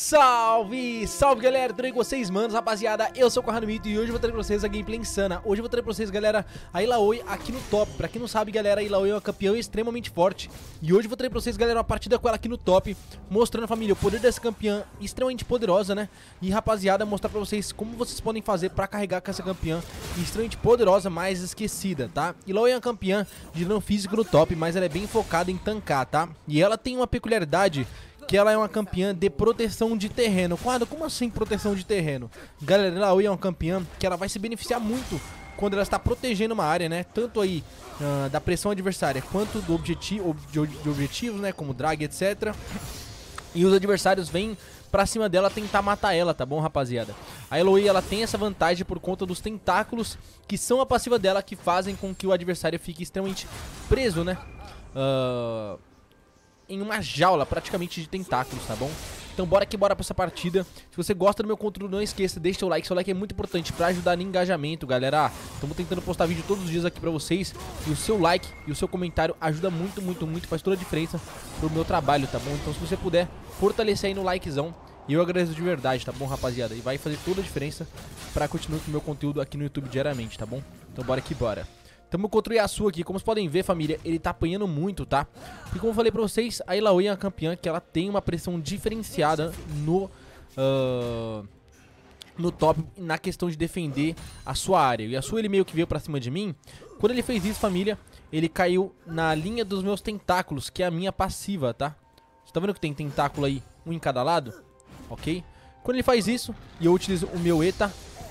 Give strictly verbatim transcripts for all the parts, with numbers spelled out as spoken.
Salve, salve galera, tudo bem com vocês, manos, rapaziada, eu sou o Corranumito e hoje eu vou trazer pra vocês a gameplay insana. Hoje eu vou trazer pra vocês, galera, a Illaoi aqui no top. Pra quem não sabe, galera, a Illaoi é uma campeã extremamente forte. E hoje eu vou trazer pra vocês, galera, uma partida com ela aqui no top, mostrando, família, o poder dessa campeã extremamente poderosa, né? E, rapaziada, mostrar pra vocês como vocês podem fazer pra carregar com essa campeã extremamente poderosa, mais esquecida, tá? Illaoi é uma campeã de dano físico no top, mas ela é bem focada em tancar, tá? E ela tem uma peculiaridade que ela é uma campeã de proteção de terreno. Quadro, como assim proteção de terreno? Galera, a Illaoi é uma campeã que ela vai se beneficiar muito quando ela está protegendo uma área, né? Tanto aí uh, da pressão adversária, quanto do objetivo, de, de objetivos, né? Como drag, etcétera. E os adversários vêm pra cima dela tentar matar ela, tá bom, rapaziada? A Illaoi, ela tem essa vantagem por conta dos tentáculos, que são a passiva dela, que fazem com que o adversário fique extremamente preso, né? Ahn... Uh... em uma jaula praticamente de tentáculos, tá bom? Então bora que bora pra essa partida. Se você gosta do meu conteúdo, não esqueça, deixa seu like. Seu like é muito importante pra ajudar no engajamento, galera. Estamos tentando postar vídeo todos os dias aqui pra vocês. E o seu like e o seu comentário ajuda muito, muito, muito. Faz toda a diferença pro meu trabalho, tá bom? Então se você puder fortalecer aí no likezão, eu agradeço de verdade, tá bom, rapaziada? E vai fazer toda a diferença pra continuar com o meu conteúdo aqui no YouTube diariamente, tá bom? Então bora que bora. Tamo contra o Yasuo aqui, como vocês podem ver, família, ele tá apanhando muito, tá? E como eu falei pra vocês, a Illaoi é uma campeã que ela tem uma pressão diferenciada no, uh, no top, na questão de defender a sua área. O Yasuo, ele meio que veio pra cima de mim. Quando ele fez isso, família, ele caiu na linha dos meus tentáculos, que é a minha passiva, tá? Você tá vendo que tem tentáculo aí, um em cada lado? Ok? Quando ele faz isso, e eu utilizo o meu Eta,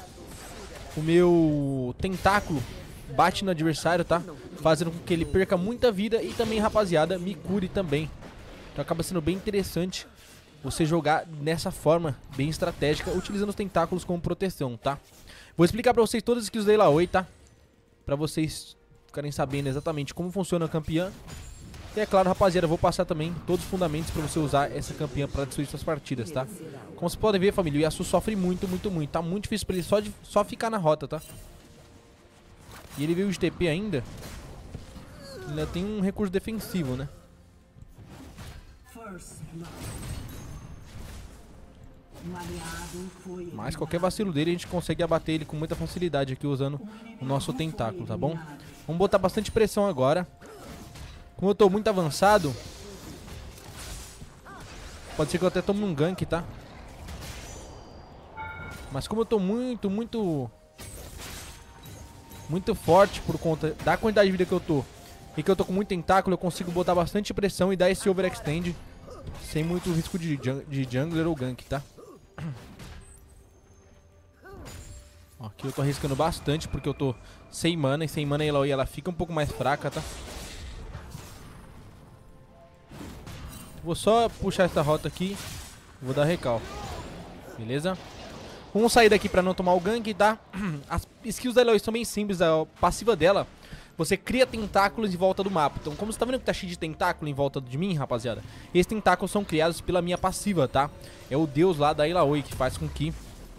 o meu tentáculo bate no adversário, tá? Fazendo com que ele perca muita vida e também, rapaziada, me cure também. Então acaba sendo bem interessante você jogar nessa forma bem estratégica, utilizando os tentáculos como proteção, tá? Vou explicar pra vocês todas as skills da Illaoi, tá? Pra vocês ficarem sabendo exatamente como funciona a campeã. E é claro, rapaziada, eu vou passar também todos os fundamentos pra você usar essa campeã pra destruir suas partidas, tá? Como vocês podem ver, família, o Yasuo sofre muito, muito, muito. Tá muito difícil pra ele só, de, só ficar na rota, tá? E ele veio de T P ainda. Ele ainda tem um recurso defensivo, né? Mas qualquer vacilo dele a gente consegue abater ele com muita facilidade aqui usando o nosso tentáculo, tá bom? Vamos botar bastante pressão agora. Como eu tô muito avançado, pode ser que eu até tome um gank, tá? Mas como eu tô muito, muito... muito forte por conta da quantidade de vida que eu tô e que eu tô com muito tentáculo, eu consigo botar bastante pressão e dar esse overextend sem muito risco de, jung de jungler ou gank, tá? Ó, aqui eu tô arriscando bastante porque eu tô sem mana, e sem mana a Illaoi ela fica um pouco mais fraca, tá? Vou só puxar essa rota aqui, vou dar recal, beleza? Vamos sair daqui pra não tomar o gank, tá? As skills da Illaoi são bem simples. A passiva dela, você cria tentáculos em volta do mapa. Então, como você tá vendo que tá cheio de tentáculo em volta de mim, rapaziada, esses tentáculos são criados pela minha passiva, tá? É o deus lá da Illaoi que faz com que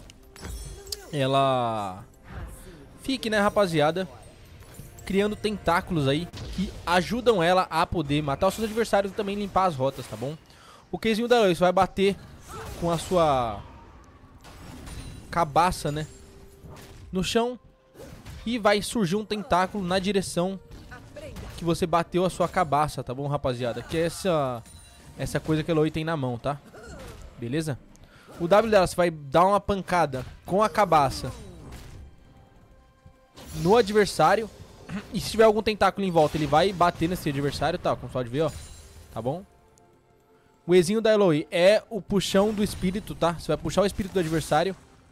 ela fique, né, rapaziada, criando tentáculos aí que ajudam ela a poder matar os seus adversários e também limpar as rotas, tá bom? O Qzinho da Illaoi, você vai bater com a sua... cabaça, né, no chão, e vai surgir um tentáculo na direção que você bateu a sua cabaça, tá bom, rapaziada? Que é essa essa coisa que a Illaoi tem na mão, tá? Beleza? O W dela, você vai dar uma pancada com a cabaça no adversário, e se tiver algum tentáculo em volta, ele vai bater nesse adversário, tá? Como você pode ver, ó, tá bom? O Ezinho da Illaoi é o puxão do espírito, tá? Você vai puxar o espírito do adversário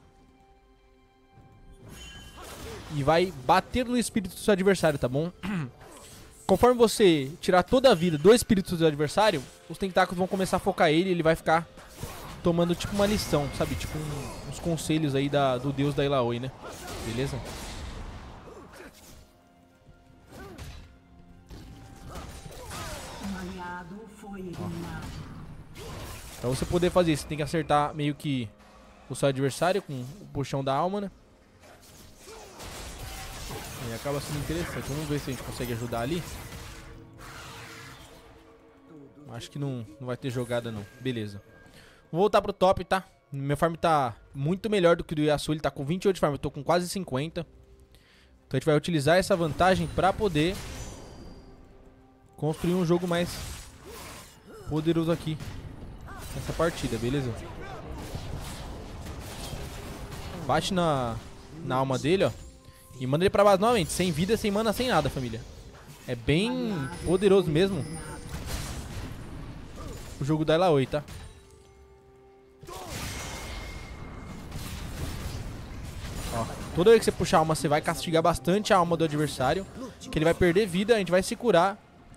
e vai bater no espírito do seu adversário, tá bom? Conforme você tirar toda a vida do espírito do seu adversário, os tentáculos vão começar a focar ele e ele vai ficar tomando tipo uma lição, sabe? Tipo um, uns conselhos aí da, do deus da Illaoi, né? Beleza? Pra você poder fazer isso, você tem que acertar meio que o seu adversário com o puxão da alma, né? E acaba sendo interessante. Vamos ver se a gente consegue ajudar ali. Acho que não, não vai ter jogada não. Beleza. Vou voltar pro top, tá? Meu farm tá muito melhor do que o do Yasuo. Ele tá com vinte e oito de farm, eu tô com quase cinquenta. Então a gente vai utilizar essa vantagem pra poder construir um jogo mais poderoso aqui nessa partida, beleza? Bate na, na alma dele, ó. E manda ele pra base novamente, sem vida, sem mana, sem nada, família. É bem poderoso mesmo o jogo da Illaoi, tá? Ó, toda vez que você puxar a alma, você vai castigar bastante a alma do adversário, que ele vai perder vida, a gente vai se curar.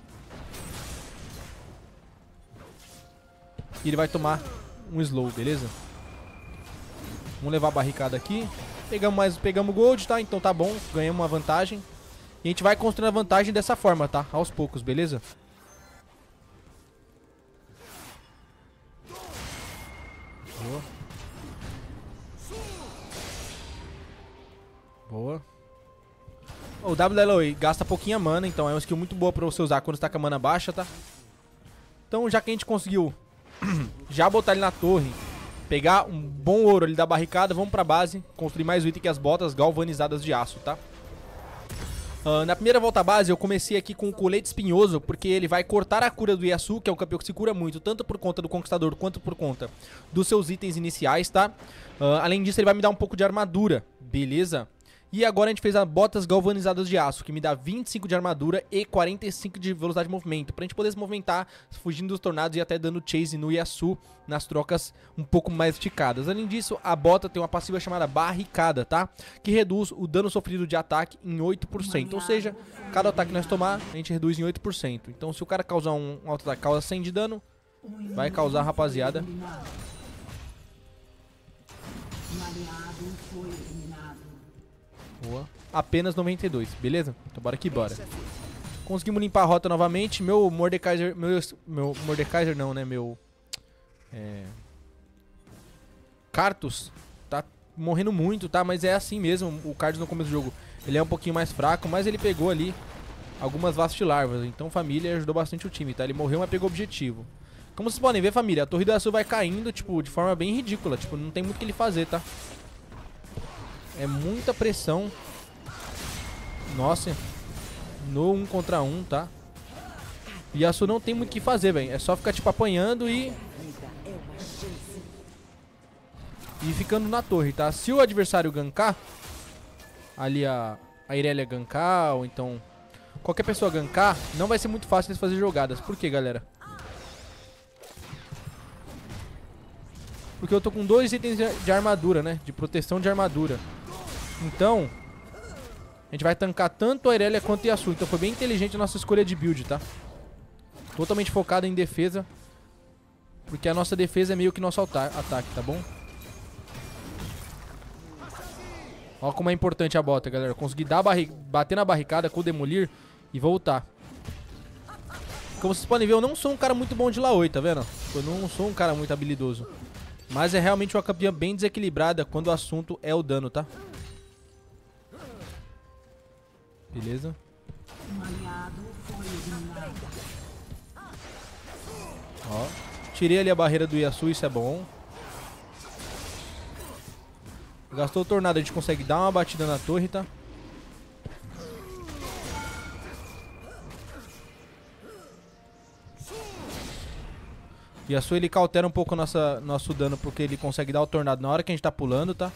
E ele vai tomar um slow, beleza? Vamos levar a barricada aqui. Pegamos mais, pegamos gold, tá? Então tá bom, ganhamos uma vantagem. E a gente vai construindo a vantagem dessa forma, tá? Aos poucos, beleza? Boa. Boa. O W da Illaoi gasta pouquinha mana, então é uma skill muito boa pra você usar quando você tá com a mana baixa, tá? Então já que a gente conseguiu já botar ele na torre, pegar um bom ouro ali da barricada, vamos pra base, construir mais um item que as botas galvanizadas de aço, tá? Uh, na primeira volta à base eu comecei aqui com o colete espinhoso, porque ele vai cortar a cura do Yasuo, que é um campeão que se cura muito, tanto por conta do Conquistador quanto por conta dos seus itens iniciais, tá? Uh, além disso ele vai me dar um pouco de armadura, beleza? E agora a gente fez as botas galvanizadas de aço, que me dá vinte e cinco de armadura e quarenta e cinco de velocidade de movimento, pra gente poder se movimentar, fugindo dos tornados e até dando chase no Yasuo nas trocas um pouco mais esticadas. Além disso, a bota tem uma passiva chamada barricada, tá? Que reduz o dano sofrido de ataque em oito por cento, ou seja, cada ataque que nós tomar, a gente reduz em oito por cento. Então se o cara causar um auto-ataque, causa cem de dano, vai causar, rapaziada. Boa. Apenas noventa e dois, beleza? Então bora que bora. Conseguimos limpar a rota novamente. Meu Mordekaiser... Meu, meu Mordekaiser não, né? Meu... É... Karthus tá morrendo muito, tá? Mas é assim mesmo. O Karthus no começo do jogo, ele é um pouquinho mais fraco, mas ele pegou ali algumas vastilarvas. Então família ajudou bastante o time, tá? Ele morreu, mas pegou objetivo. Como vocês podem ver, família, a torre do Yasuo vai caindo, tipo, de forma bem ridícula. Tipo, não tem muito o que ele fazer, tá? É muita pressão. Nossa. No um contra um, tá? E Yasuo não tem muito o que fazer, velho. É só ficar, tipo, apanhando e... E ficando na torre, tá? Se o adversário gankar, ali a, a Irelia gankar, ou então qualquer pessoa gankar, não vai ser muito fácil eles fazer jogadas. Por quê, galera? Porque eu tô com dois itens de, de armadura, né? De proteção de armadura. Então, a gente vai tancar tanto a Irelia quanto o Yasuo. Então foi bem inteligente a nossa escolha de build, tá? Totalmente focada em defesa. Porque a nossa defesa é meio que nosso ataque, tá bom? Olha como é importante a bota, galera. Conseguir dar bater na barricada com o demolir e voltar. Como vocês podem ver, eu não sou um cara muito bom de Illaoi, tá vendo? Eu não sou um cara muito habilidoso. Mas é realmente uma campeã bem desequilibrada quando o assunto é o dano, tá? Beleza. Ó, tirei ali a barreira do Yasuo, isso é bom. Gastou o tornado, a gente consegue dar uma batida na torre, tá? Yasuo ele cautela um pouco o nossa, nosso dano, porque ele consegue dar o tornado na hora que a gente tá pulando, tá?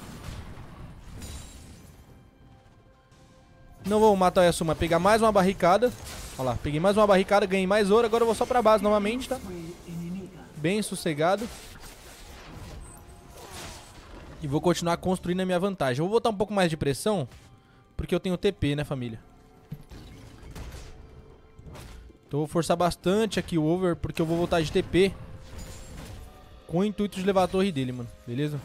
Não vou matar o Yasuo, mas pegar mais uma barricada. Olha lá, peguei mais uma barricada, ganhei mais ouro. Agora eu vou só pra base novamente, tá? Bem sossegado. E vou continuar construindo a minha vantagem. Eu vou botar um pouco mais de pressão, porque eu tenho T P, né, família? Então eu vou forçar bastante aqui o over, porque eu vou voltar de T P com o intuito de levar a torre dele, mano. Beleza?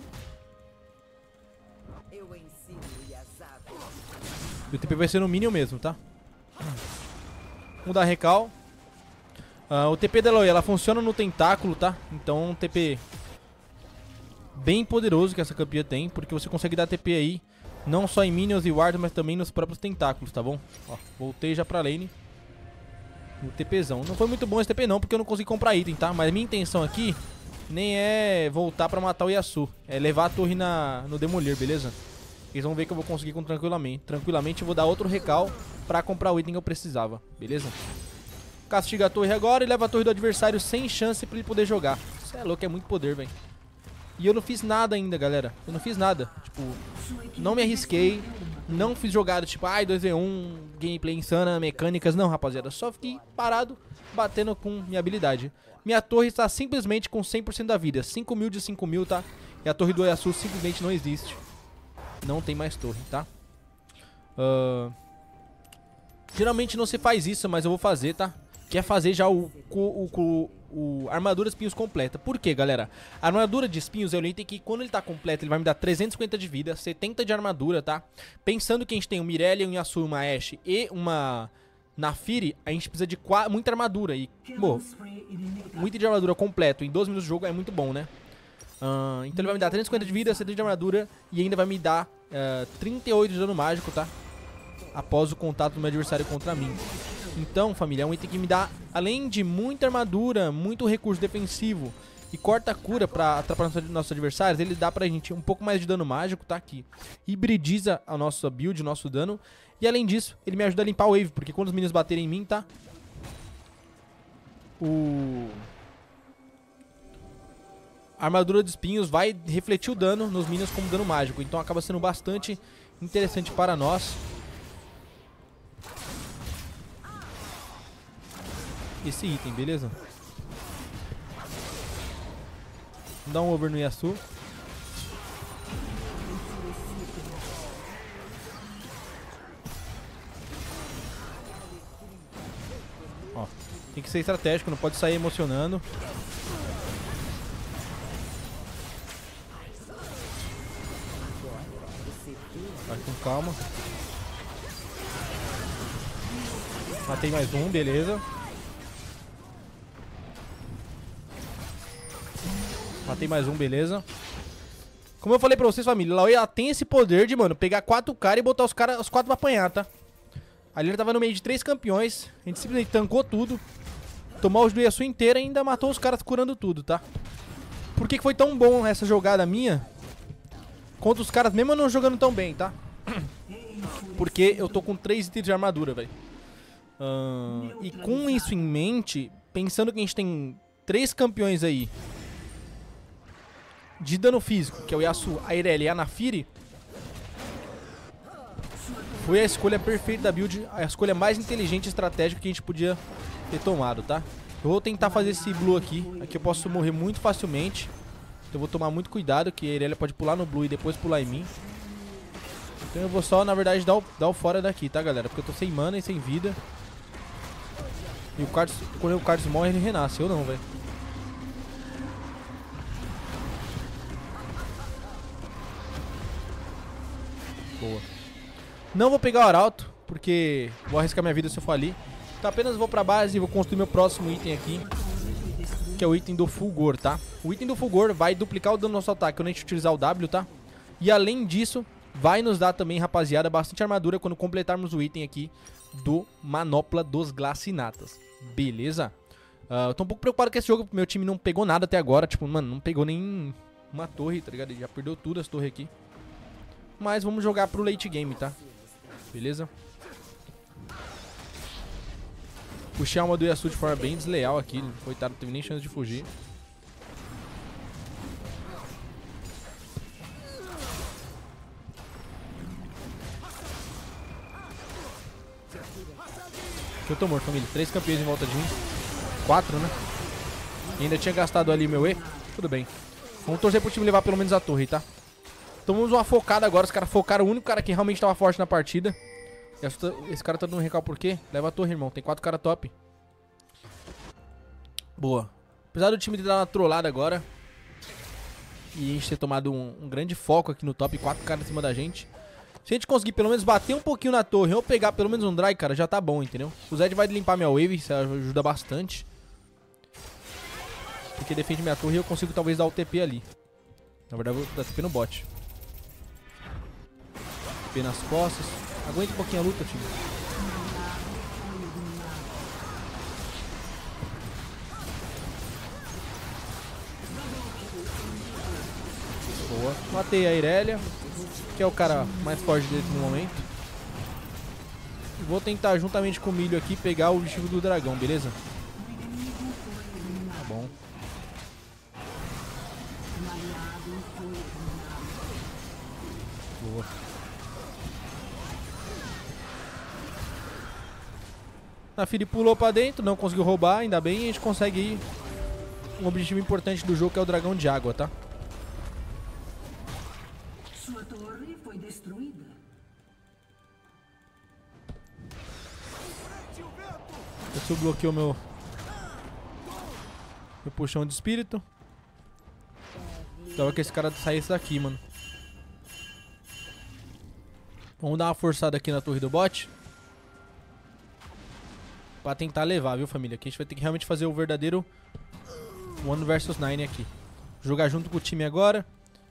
E o T P vai ser no minion mesmo, tá? Vamos dar recal. Uh, o T P da Illaoi, ela funciona no tentáculo, tá? Então é um T P bem poderoso que essa campeã tem, porque você consegue dar T P aí, não só em minions e wards, mas também nos próprios tentáculos, tá bom? Ó, voltei já pra lane. O TPzão. Não foi muito bom esse T P não, porque eu não consegui comprar item, tá? Mas minha intenção aqui nem é voltar pra matar o Yasuo. É levar a torre na, no Demolir, beleza? Eles vão ver que eu vou conseguir com tranquilamente. Tranquilamente eu vou dar outro recal pra comprar o item que eu precisava, beleza? Castiga a torre agora e leva a torre do adversário sem chance pra ele poder jogar. Isso é louco, é muito poder, velho. E eu não fiz nada ainda, galera. Eu não fiz nada. Tipo, não me arrisquei. Não fiz jogada tipo, ai, dois v um, gameplay insana, mecânicas. Não, rapaziada. Só fiquei parado, batendo com minha habilidade. Minha torre está simplesmente com cem por cento da vida. cinco mil de cinco mil, tá? E a torre do Yasuo simplesmente não existe. Não tem mais torre, tá? Uh... Geralmente não se faz isso, mas eu vou fazer, tá? Que é fazer já o, o, o, o armadura de espinhos completa. Por quê, galera? A armadura de espinhos é o item que quando ele tá completo ele vai me dar trezentos e cinquenta de vida, setenta de armadura, tá? Pensando que a gente tem um Mirelia, um Yasuo, uma Ashe e uma Naafiri, a gente precisa de muita armadura. E, pô, um item de armadura completo em doze minutos de jogo é muito bom, né? Uh, então ele vai me dar trezentos e cinquenta de vida, setenta de armadura e ainda vai me dar uh, trinta e oito de dano mágico, tá? Após o contato do meu adversário contra mim. Então, família, é um item que me dá, além de muita armadura, muito recurso defensivo e corta a cura pra atrapalhar nossos adversários, ele dá pra gente um pouco mais de dano mágico, tá? Que hibridiza a nossa build, o nosso dano. E além disso, ele me ajuda a limpar o wave, porque quando os minions baterem em mim, tá? O... A armadura de espinhos vai refletir o dano nos minions como dano mágico. Então acaba sendo bastante interessante para nós. Esse item, beleza? Vamos dar um over no Yasuo. Ó, tem que ser estratégico, não pode sair emocionando. Vai com calma. Matei mais um, beleza. Matei mais um, beleza. Como eu falei pra vocês, família, Illaoi, ela tem esse poder de, mano, pegar quatro caras e botar os caras os quatro pra apanhar, tá? Ali ele tava no meio de três campeões. A gente simplesmente tancou tudo. Tomou os do Yasuo inteiro e ainda matou os caras curando tudo, tá? Por que que foi tão bom essa jogada minha contra os caras, mesmo eu não jogando tão bem, tá? Porque eu tô com três itens de armadura, velho. Uh, e com isso em mente, pensando que a gente tem três campeões aí de dano físico, que é o Yasuo, a Irelia e a Naafiri, foi a escolha perfeita da build, a escolha mais inteligente e estratégica que a gente podia ter tomado, tá? Eu vou tentar fazer esse blue aqui, aqui eu posso morrer muito facilmente, então eu vou tomar muito cuidado, que a Irelia pode pular no blue e depois pular em mim. Então eu vou só, na verdade, dar o, dar o fora daqui, tá, galera? Porque eu tô sem mana e sem vida. E o Cards, quando o Cards morre, ele renasce, eu não, velho. Boa. Não vou pegar o Arauto, porque vou arriscar minha vida se eu for ali. Então apenas vou pra base e vou construir meu próximo item aqui, que é o item do Fulgor, tá? O item do Fulgor vai duplicar o dano do nosso ataque quando a gente utilizar o W, tá? E além disso, vai nos dar também, rapaziada, bastante armadura quando completarmos o item aqui do Manopla dos Glacinatas. Beleza? Uh, eu tô um pouco preocupado com esse jogo, porque meu time não pegou nada até agora. Tipo, mano, não pegou nem uma torre, tá ligado? Ele já perdeu tudo as torres aqui. Mas vamos jogar pro late game, tá? Beleza? Puxei a alma do Yasuo de forma bem desleal aqui. Coitado, não teve nem chance de fugir. Eu tô morto, família. Três campeões em volta de mim. Quatro, né? E ainda tinha gastado ali meu E. Tudo bem. Vamos torcer pro time levar pelo menos a torre, tá? Tomamos uma focada agora. Os caras focaram o único cara que realmente tava forte na partida. Esse cara tá dando um recal por quê? Leva a torre, irmão. Tem quatro caras top. Boa. Apesar do time ter dado uma trollada agora e a gente ter tomado um, um grande foco aqui no top, quatro caras em cima da gente. Se a gente conseguir pelo menos bater um pouquinho na torre ou pegar pelo menos um dry, cara, já tá bom, entendeu? O Zed vai limpar minha wave, isso ajuda bastante. Porque defende minha torre e eu consigo talvez dar o T P ali. Na verdade eu vou dar T P no bot. T P nas costas. Aguenta um pouquinho a luta, time. Boa. Matei a Irelia, que é o cara mais forte dele no momento. Vou tentar, juntamente com o milho aqui, pegar o objetivo do dragão, beleza? Tá bom. Boa. Naafiri pulou pra dentro, não conseguiu roubar, ainda bem, a gente consegue ir um objetivo importante do jogo, que é o dragão de água, tá? Sua torre foi destruída. Esse bloqueou meu meu puxão de espírito. Tava que esse cara saísse daqui, mano. Vamos dar uma forçada aqui na torre do bot pra tentar levar, viu, família? Aqui a gente vai ter que realmente fazer o verdadeiro One versus Nine aqui. Jogar junto com o time agora.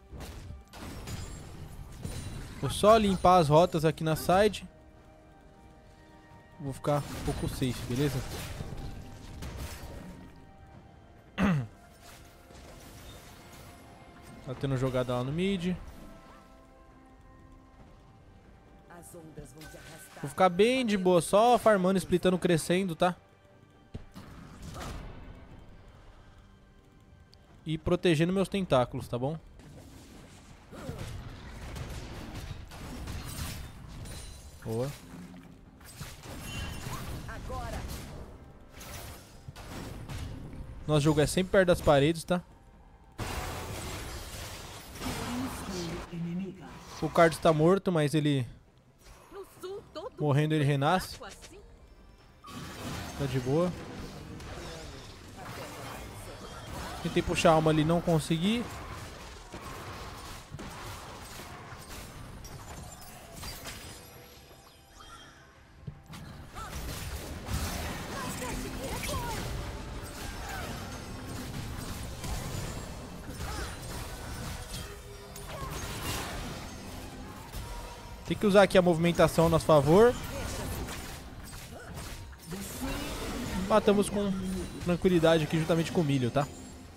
Vou só limpar as rotas aqui na side. Vou ficar um pouco safe, beleza? Tá tendo jogada lá no mid. Vou ficar bem de boa, só farmando, splitando, crescendo, tá? E protegendo meus tentáculos, tá bom? Boa. Nosso jogo é sempre perto das paredes, tá? O Card está morto, mas ele... morrendo ele renasce. Tá de boa. Tentei puxar a alma ali, não consegui. Tem que usar aqui a movimentação a nosso favor. Matamos com tranquilidade aqui juntamente com o milho, tá?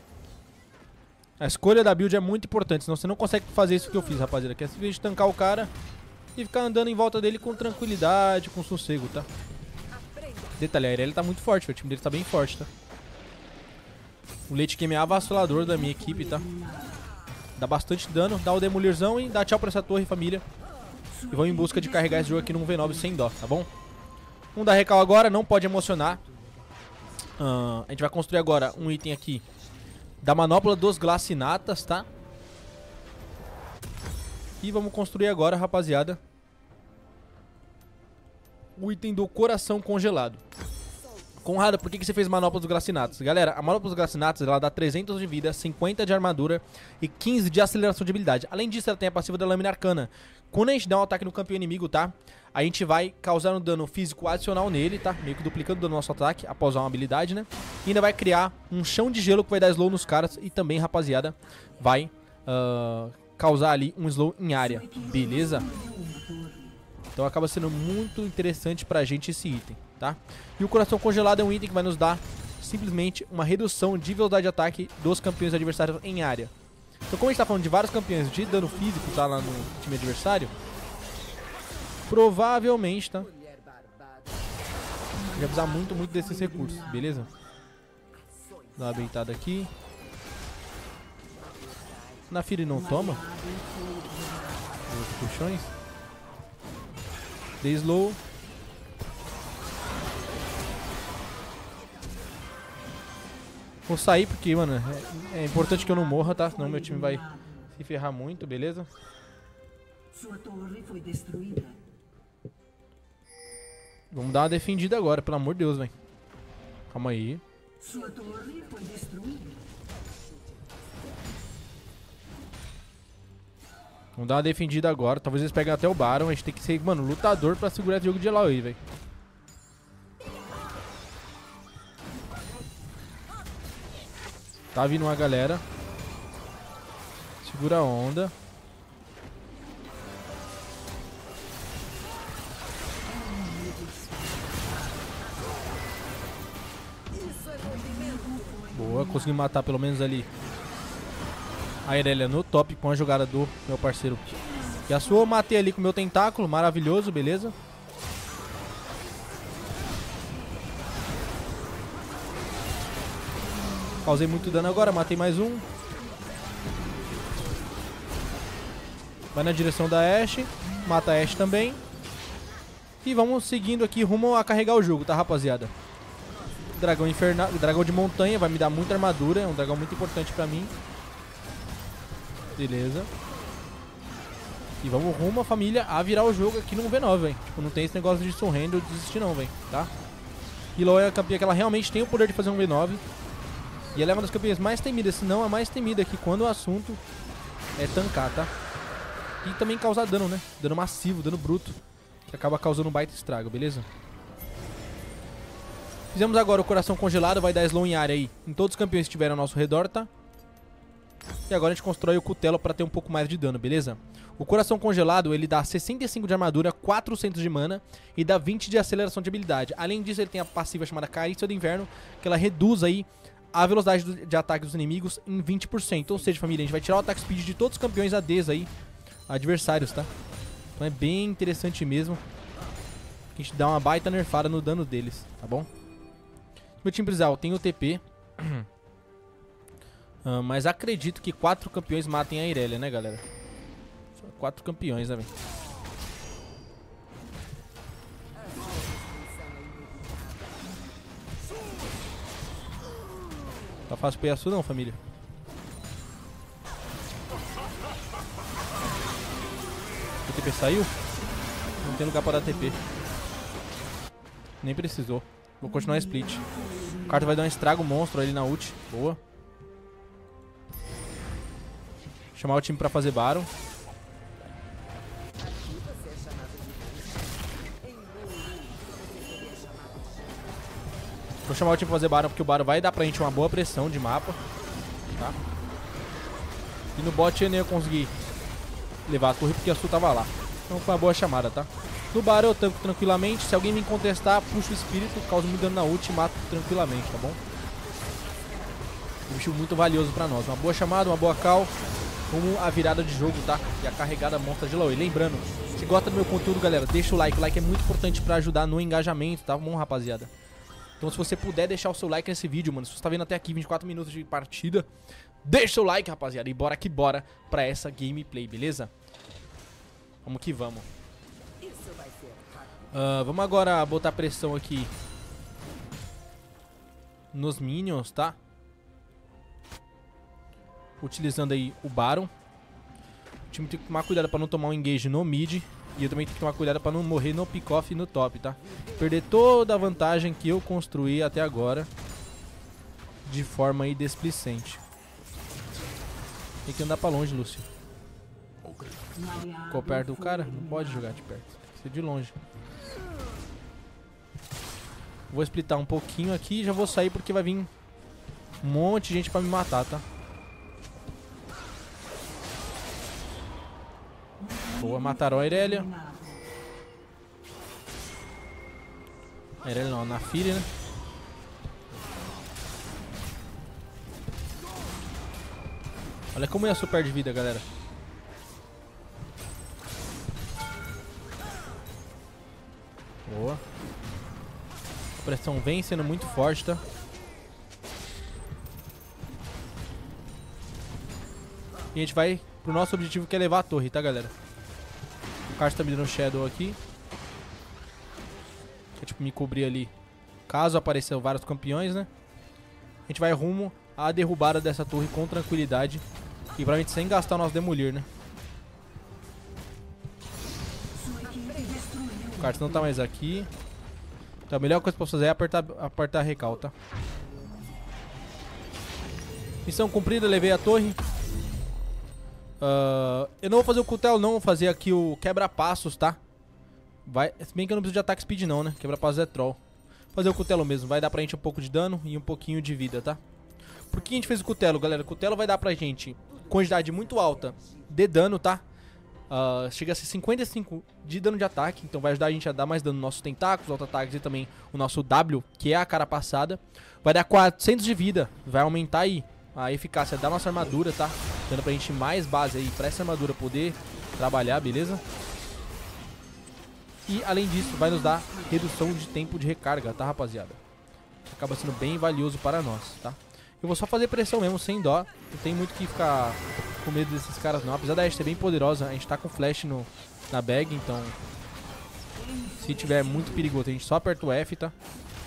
A escolha da build é muito importante, senão você não consegue fazer isso que eu fiz, rapaziada. Que é simplesmente tancar o cara e ficar andando em volta dele com tranquilidade, com sossego, tá? Detalhe, a Irelia tá muito forte, o time dele tá bem forte, tá? O late game é avassalador da minha equipe, tá? Dá bastante dano, dá o demolirzão e dá tchau pra essa torre, família. E vamos em busca de carregar esse jogo aqui no um v nove sem dó, tá bom? Vamos dar recal agora, não pode emocionar. Uh, a gente vai construir agora um item aqui da manopla dos glacinatas, tá? E vamos construir agora, rapaziada, o item do coração congelado. Conrado, por que, que você fez manopla dos glacinatos? Galera, a manopla dos glacinatos, ela dá trezentos de vida, cinquenta de armadura e quinze de aceleração de habilidade. Além disso, ela tem a passiva da lâmina arcana. Quando a gente dá um ataque no campeão inimigo, tá? A gente vai causar um dano físico adicional nele, tá? Meio que duplicando o dano do nosso ataque após usar uma habilidade, né? E ainda vai criar um chão de gelo que vai dar slow nos caras. E também, rapaziada, vai uh, causar ali um slow em área. Beleza? Então acaba sendo muito interessante pra gente esse item, tá? E o coração congelado é um item que vai nos dar simplesmente uma redução de velocidade de ataque dos campeões adversários em área. Então, como a gente tá falando de vários campeões de dano físico, tá, lá no time adversário, provavelmente, tá, vai precisar muito, muito desses recursos, beleza? Dá uma beitada aqui. Naafiri não toma. Os puxões. Dei slow. Vou sair porque, mano, é, é importante que eu não morra, tá? Senão meu time vai se ferrar muito, beleza? Sua torre foi destruída. Vamos dar uma defendida agora, pelo amor de Deus, velho. Calma aí. Sua torre foi destruída. Vamos dar uma defendida agora. Talvez eles peguem até o Baron. A gente tem que ser, mano, lutador pra segurar esse jogo de Illaoi, velho. Tá vindo uma galera. Segura a onda. Boa, consegui matar pelo menos ali A Irelia no top com a jogada do meu parceiro Yasuo. Matei ali com o meu tentáculo, maravilhoso, beleza. Causei muito dano agora, matei mais um. Vai na direção da Ashe, mata a Ashe também. E vamos seguindo aqui rumo a carregar o jogo, tá, rapaziada? Dragão infernal, dragão de montanha, vai me dar muita armadura, é um dragão muito importante pra mim. Beleza. E vamos rumo, a família, a virar o jogo aqui no V nove, velho. Tipo, não tem esse negócio de surrender ou desistir não, velho, tá? Illaoi é a campeã que ela realmente tem o poder de fazer um V nove. E ela é uma das campeãs mais temidas, se não a mais temida aqui quando o assunto é tancar, tá? E também causar dano, né? Dano massivo, dano bruto. Que acaba causando um baita estrago, beleza? Fizemos agora o coração congelado, vai dar slow em área aí em todos os campeões que estiverem ao nosso redor, tá? E agora a gente constrói o cutelo pra ter um pouco mais de dano, beleza? O coração congelado, ele dá sessenta e cinco de armadura, quatrocentos de mana e dá vinte de aceleração de habilidade. Além disso, ele tem a passiva chamada Carícia do Inverno, que ela reduz aí a velocidade do, de ataque dos inimigos em vinte por cento. Ou seja, família, a gente vai tirar o ataque speed de todos os campeões A Ds aí, adversários, tá? Então é bem interessante mesmo. A gente dá uma baita nerfada no dano deles, tá bom? Meu time principal tem o T P. uh, mas acredito que quatro campeões matem a Irelia, né, galera? Só quatro campeões, né, velho? Tá fácil pro Yasuo não, família. O T P saiu? Não tem lugar pra dar T P. Nem precisou. Vou continuar split. O Carta vai dar um estrago monstro ali na ult. Boa. Chamar o time pra fazer Baron. Vou chamar o time pra fazer Baron porque o Baron vai dar pra gente uma boa pressão de mapa. Tá? E no bot eu nem ia conseguir levar a torre porque a Sul tava lá. Então foi uma boa chamada, tá? No Baron eu tanco tranquilamente. Se alguém me contestar, puxo o espírito, causa muito dano na ult e mato tranquilamente, tá bom? Um bicho muito valioso pra nós. Uma boa chamada, uma boa call. Como a virada de jogo, tá? E a carregada monstra de Illaoi. Lembrando, se gosta do meu conteúdo, galera, deixa o like. O like é muito importante pra ajudar no engajamento, tá bom, rapaziada? Então se você puder deixar o seu like nesse vídeo, mano. Se você tá vendo até aqui vinte e quatro minutos de partida, deixa o seu like, rapaziada. E bora que bora pra essa gameplay, beleza? Vamos que vamos. Uh, vamos agora botar pressão aqui nos minions, tá? Utilizando aí o Baron. O time tem que tomar cuidado pra não tomar um engage no mid. E eu também tenho que tomar cuidado pra não morrer no pick-off e no top, tá? Perder toda a vantagem que eu construí até agora de forma aí displicente. Tem que andar pra longe, Lúcio. Ficou perto do cara? Não pode jogar de perto. Tem que ser de longe. Vou splitar um pouquinho aqui e já vou sair porque vai vir um monte de gente pra me matar, tá? Boa, mataram a Irelia. A Irelia não, na filha, né? Olha como é a super de vida, galera. Boa. A pressão vem sendo muito forte, tá? E a gente vai pro nosso objetivo, que é levar a torre, tá, galera? O Kart tá me dando Shadow aqui. Que é tipo me cobrir ali caso apareçam vários campeões, né? A gente vai rumo à derrubada dessa torre com tranquilidade. E provavelmente sem gastar o nosso Demolir, né? O Kart não tá mais aqui. Então a melhor coisa que eu posso fazer é apertar, apertar a recal, tá? Missão cumprida, levei a torre. Uh, eu não vou fazer o cutelo, não. Vou fazer aqui o quebra-passos, tá? Vai, se bem que eu não preciso de ataque speed não, né? Quebra-passos é troll. Vou fazer o cutelo mesmo. Vai dar pra gente um pouco de dano e um pouquinho de vida, tá? Por que a gente fez o cutelo, galera? O cutelo vai dar pra gente quantidade muito alta de dano, tá? Uh, chega a ser cinquenta e cinco de dano de ataque. Então vai ajudar a gente a dar mais dano nos nossos tentáculos, auto-ataques e também o nosso W, que é a cara passada. Vai dar quatrocentos de vida. Vai aumentar aí a eficácia da nossa armadura, tá? Dando pra gente mais base aí pra essa armadura poder trabalhar, beleza? E além disso, vai nos dar redução de tempo de recarga, tá, rapaziada? Acaba sendo bem valioso para nós, tá? Eu vou só fazer pressão mesmo, sem dó. Não tem muito que ficar com medo desses caras não. Apesar da Ashe ser bem poderosa, a gente tá com flash no, na bag, então... Se tiver muito perigoso, a gente só aperta o F, tá?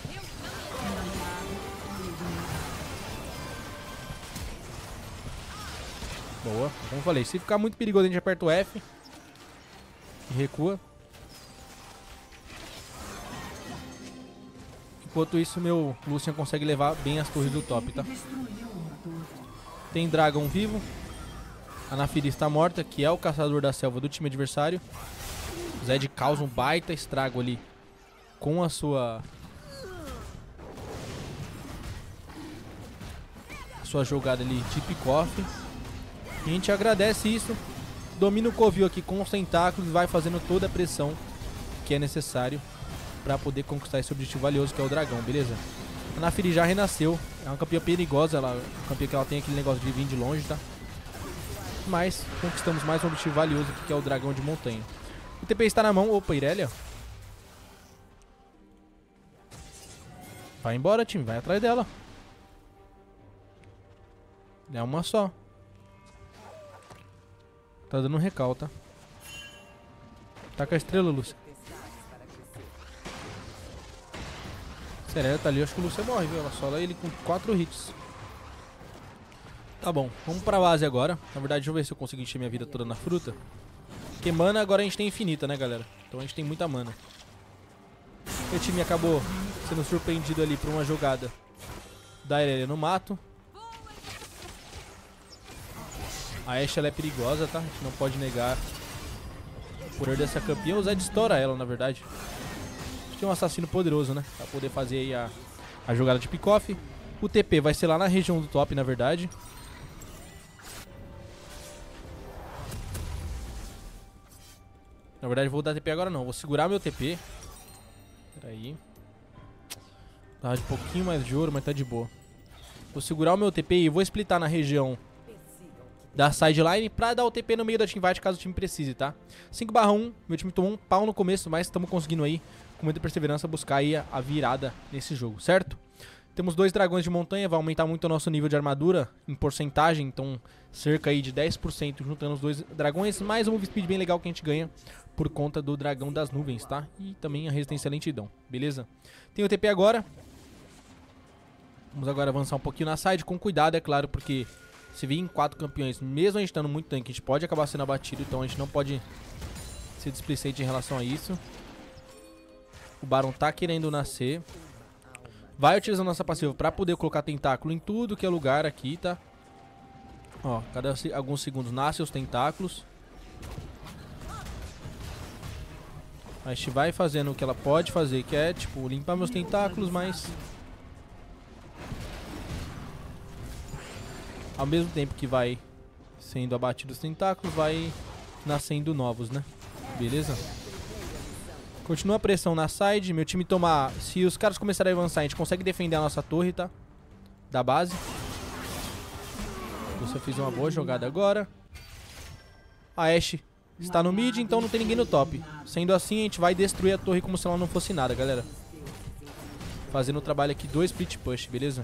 Boa, como eu falei, se ficar muito perigoso a gente aperta o F e recua. Enquanto isso, meu Lucian consegue levar bem as torres do top, tá? Tem Dragon vivo. A Naafiri está morta, que é o caçador da selva do time adversário. O Zed causa um baita estrago ali com a sua... A sua jogada ali de pick-off. E a gente agradece isso. Domina o Covil aqui com os tentáculos e vai fazendo toda a pressão que é necessário pra poder conquistar esse objetivo valioso que é o dragão, beleza? A Naafiri já renasceu. É uma campeã perigosa, ela, uma campeã que ela tem aquele negócio de vir de longe, tá? Mas conquistamos mais um objetivo valioso aqui, que é o dragão de montanha. O T P está na mão. Opa, Irelia. Vai embora, time. Vai atrás dela. É uma só. Tá dando um recal, tá? Tá com a estrela, Lúcia. Se a Irelia tá ali, eu acho que o Lúcia morre, viu? Ela sola ele com quatro hits. Tá bom, vamos pra base agora. Na verdade, deixa eu ver se eu consigo encher minha vida toda na fruta. Porque mana agora a gente tem infinita, né, galera? Então a gente tem muita mana. O time acabou sendo surpreendido ali por uma jogada da Irelia no mato. A Ashe, ela é perigosa, tá? A gente não pode negar o poder dessa campeã. O Zed estoura ela, na verdade. A gente tem um assassino poderoso, né? Pra poder fazer aí a, a jogada de pick-off. O T P vai ser lá na região do top, na verdade. Na verdade, vou dar T P agora não. Vou segurar meu T P. Pera aí. Dá de pouquinho mais de ouro, mas tá de boa. Vou segurar o meu T P e vou splitar na região da sideline pra dar o T P no meio da teamfight caso o time precise, tá? cinco barra um. Meu time tomou um pau no começo, mas estamos conseguindo aí, com muita perseverança, buscar aí a, a virada nesse jogo, certo? Temos dois dragões de montanha, vai aumentar muito o nosso nível de armadura em porcentagem, então cerca aí de dez por cento juntando os dois dragões, mais um move speed bem legal que a gente ganha por conta do dragão das nuvens, tá? E também a resistência à lentidão, beleza? Tem o T P agora. Vamos agora avançar um pouquinho na side, com cuidado, é claro, porque se vir em quatro campeões, mesmo a gente estando muito tanque, a gente pode acabar sendo abatido, então a gente não pode ser displicente em relação a isso. O Baron tá querendo nascer. Vai utilizando nossa passiva pra poder colocar tentáculo em tudo que é lugar aqui, tá? Ó, cada alguns segundos nascem os tentáculos. A gente vai fazendo o que ela pode fazer, que é, tipo, limpar meus tentáculos, mas... Ao mesmo tempo que vai sendo abatido os tentáculos, vai nascendo novos, né? Beleza? Continua a pressão na side. Meu time tomar... Se os caras começarem a avançar, a gente consegue defender a nossa torre, tá? Da base. Você fez uma boa jogada agora. A Ashe está no mid, então não tem ninguém no top. Sendo assim, a gente vai destruir a torre como se ela não fosse nada, galera. Fazendo o trabalho aqui do split push, beleza?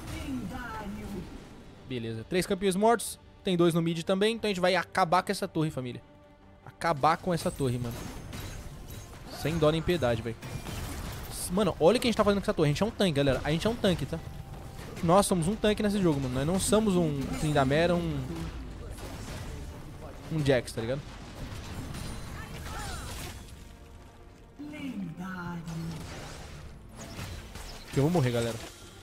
Beleza. Três campeões mortos. Tem dois no mid também, então a gente vai acabar com essa torre, família. Acabar com essa torre, mano. Sem dó nem piedade, velho. Mano, olha o que a gente tá fazendo com essa torre. A gente é um tanque, galera. A gente é um tanque, tá? Nós somos um tanque nesse jogo, mano. Nós não somos um Tryndamere, um... Um Jax, tá ligado? Que eu vou morrer, galera.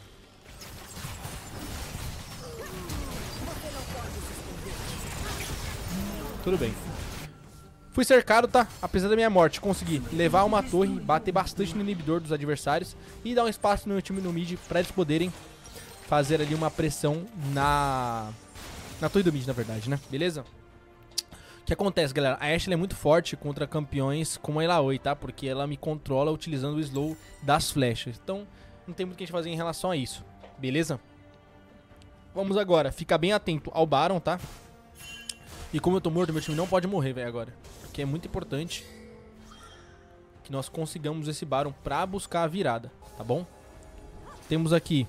Tudo bem. Fui cercado, tá? Apesar da minha morte, consegui levar uma torre, bater bastante no inibidor dos adversários e dar um espaço no meu time no mid pra eles poderem fazer ali uma pressão na... Na torre do mid, na verdade, né? Beleza? O que acontece, galera? A Ashe é muito forte contra campeões como a Illaoi, tá? Porque ela me controla utilizando o slow das flechas. Então, não tem muito o que a gente fazer em relação a isso. Beleza? Vamos agora ficar bem atento ao Baron, tá? E como eu tô morto, meu time não pode morrer, velho, agora. Porque é muito importante que nós consigamos esse Baron pra buscar a virada, tá bom? Temos aqui...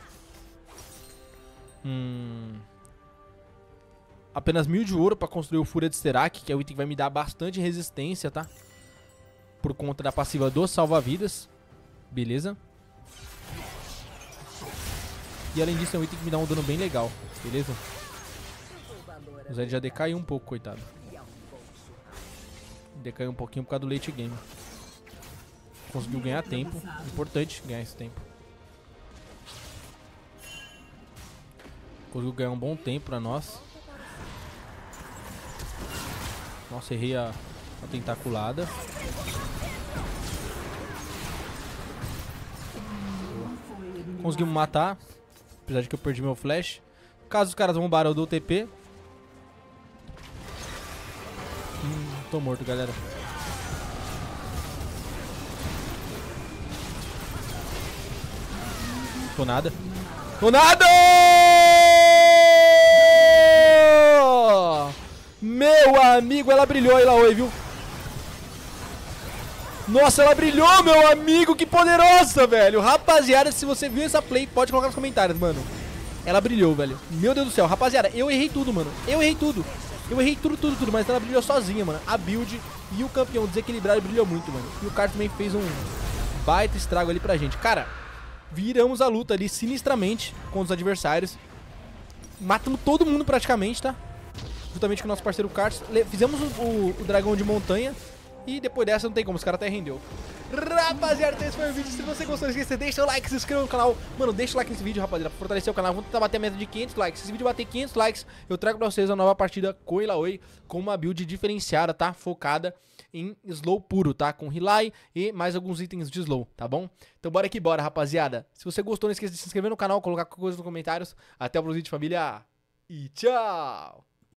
Hum... Apenas mil de ouro pra construir o Fúria de Sterak, que é o item que vai me dar bastante resistência, tá? Por conta da passiva do salva-vidas. Beleza? E além disso é um item que me dá um dano bem legal, beleza? O Zed já decaiu um pouco, coitado. Decaiu um pouquinho por causa do late game. Conseguiu ganhar tempo. Importante ganhar esse tempo. Conseguiu ganhar um bom tempo pra nós. Nossa, errei a, a tentaculada. Conseguimos matar. Apesar de que eu perdi meu flash. Caso os caras vão barão do T P. Hum, tô morto, galera. Tô nada. Tô nada! Meu amigo, ela brilhou aí lá, oi, viu? Nossa, ela brilhou, meu amigo, que poderosa, velho. Rapaziada, se você viu essa play, pode colocar nos comentários, mano. Ela brilhou, velho. Meu Deus do céu, rapaziada, eu errei tudo, mano. Eu errei tudo. Eu errei tudo, tudo, tudo, mas ela brilhou sozinha, mano. A build e o campeão desequilibrado brilhou muito, mano. E o cara também fez um baita estrago ali pra gente. Cara, viramos a luta ali sinistramente com os adversários. Matamos todo mundo praticamente, tá? Juntamente com o nosso parceiro Carlos. Fizemos o, o, o dragão de montanha. E depois dessa não tem como, os caras até rendeu. Rapaziada, esse foi o vídeo. Se você gostou, não esqueça, deixa o like, se inscreva no canal. Mano, deixa o like nesse vídeo, rapaziada, pra fortalecer o canal. Vamos tentar bater a meta de quinhentos likes. Se esse vídeo bater quinhentos likes, eu trago pra vocês a nova partida com Illaoi, com uma build diferenciada, tá? Focada em slow puro, tá? Com Relay e mais alguns itens de slow, tá bom? Então bora que bora, rapaziada. Se você gostou, não esqueça de se inscrever no canal, colocar qualquer coisa nos comentários. Até o próximo vídeo, família. E tchau!